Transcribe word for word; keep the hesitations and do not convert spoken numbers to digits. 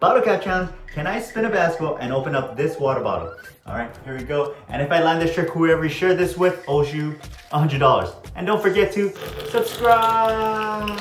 bottle cap challenge. Can I spin a basketball and open up this water bottle? All right, here we go. And if I land this trick, whoever you share this with owes you one hundred dollars. And don't forget to subscribe.